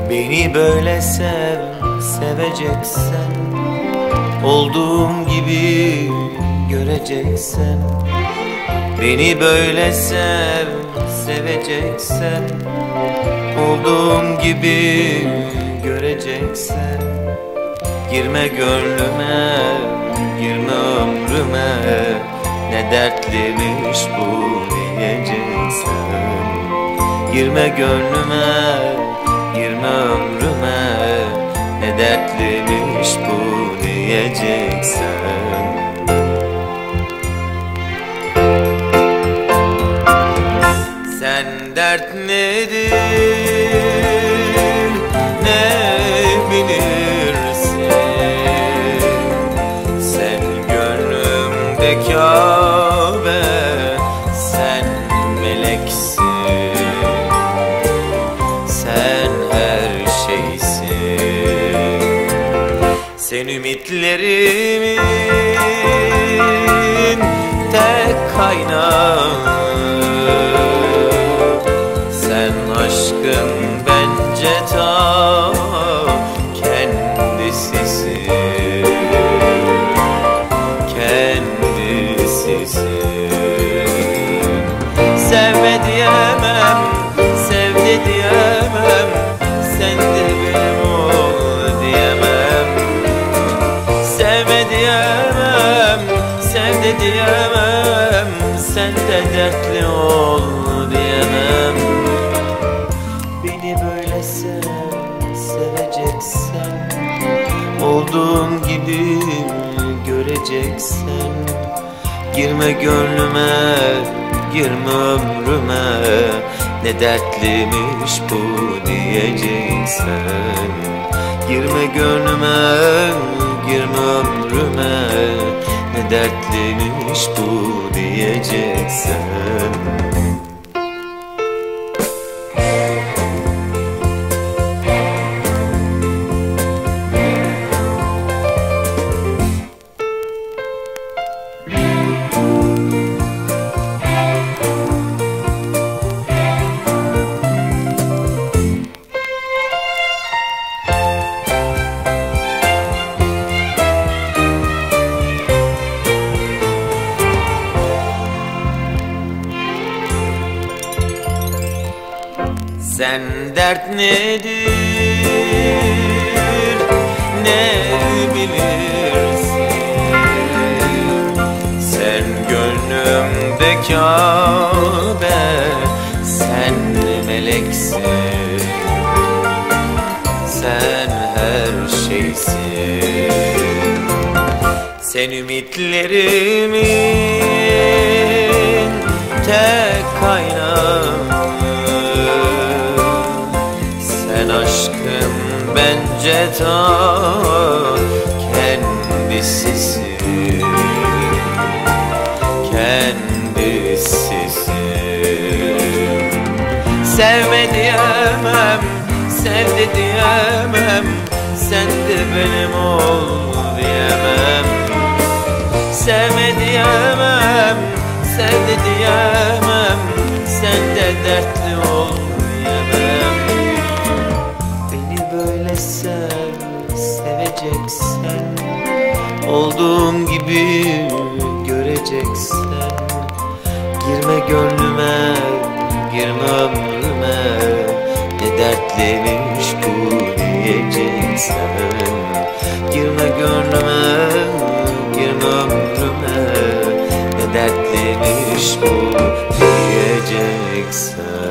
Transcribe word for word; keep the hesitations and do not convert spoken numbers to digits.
Beni böyle sev, seveceksen, olduğum gibi göreceksen. Beni böyle sev, seveceksen, olduğum gibi göreceksen. Girme gönlüme, girme ömrüme, ne dertliymiş bu diyeceksen. Girme gönlüme, girme ömrüme, ne dertliymiş bu diyeceksen. Sen dert nedir, ne bilirsin? Sen gönlümde Kabe, sen meleksin. Sen her şeysin. Sen ümitlerimin tek kaynağı. Sen aşkın bence ta kendisisin. Kendisisin. Sevme diyemem, sevdi diyemem, sen de benim ol diyemem. Sevme diyemem, sevdi diyemem, sen de dertli ol diyemem. Beni böyle sev, seveceksen, olduğum gibi göreceksen. Girme gönlüme, girme ömrüme, ne dertliymiş bu diyeceksen. Girme gönlüme, girme ömrüme, ne dertliymiş bu diyeceksen. Sen dert nedir, ne bilirsin? Sen gönlümde Kabe, sen meleksin. Sen her şeysin. Sen ümitlerimin tek kaynağı. Sen aşkın bence ta kendisisin. Kendisisin. Sevme diyemem, sevdi diyemem, sen de benim ol diyemem. Sevme diyemem, sevdi diyemem, sen de dertli ol diyemem. Böyle sev, seveceksen, olduğum gibi göreceksen. Girme gönlüme, girme ömrüme, ne dertliymiş bu diyeceksen. Girme gönlüme, girme ömrüme, ne dertliymiş bu diyeceksen.